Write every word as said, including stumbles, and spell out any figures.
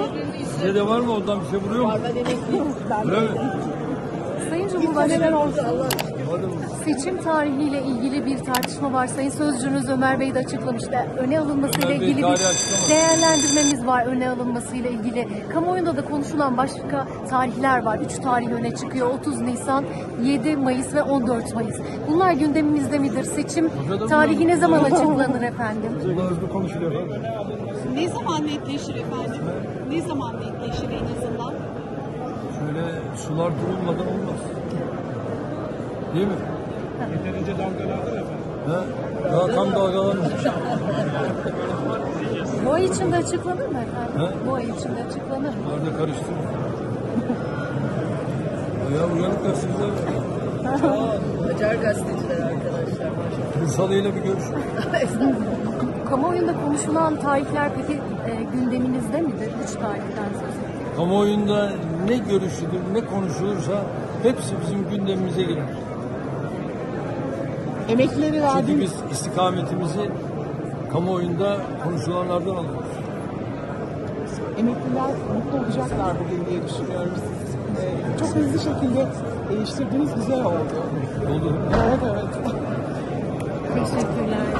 Size de var mı? Ondan bir şey vuruyor mu? Var, ben emekliyim. Öyle mi? Sayın Neler Cumhurbaşkanı, oldu Allah aşkına. seçim tarihiyle ilgili bir tartışma var. Sayın Sözcünüz Ömer Bey de açıklamıştı. Öne alınmasıyla Ömer Bey ilgili bir tarih açıklamadı. değerlendirmemiz var öne alınmasıyla ilgili. Kamuoyunda da konuşulan başka tarihler var. Üç tarih öne çıkıyor. otuz Nisan, yedi Mayıs ve on dört Mayıs. Bunlar gündemimizde midir? Seçim tarihi ne zaman açıklanır efendim? Burada hızlı konuşuluyor. Ne zaman netleşir efendim? Ne zaman netleşir en azından? Şöyle sular durulmadan olmaz. Değil mi? Yeterince dalgalandı efendim. He? Daha tam dalgalanmış. Bu ay içinde açıklanır mı efendim? He? Bu ay içinde açıklanır mı? Nerede karıştırıyor? Ya uyanıklar sizler. Acar gazeteciler arkadaşlar maşallah. Bursalı ile bir görüş. Kamuoyunda konuşulan tarihler peki e, gündeminizde midir? Üç tarihten söz ediyorum. Kamuoyunda ne görüşülür, ne konuşulursa hepsi bizim gündemimize girer. Emeklileri Çünkü verdiğiniz biz istikametimizi kamuoyunda konuşulanlardan alıyoruz. Emekliler mutlu olacaklar bugün diye düşünüyorum. Ee, çok hızlı şekilde değiştirdiğiniz güzel oldu. Oldu. Evet evet. Teşekkürler.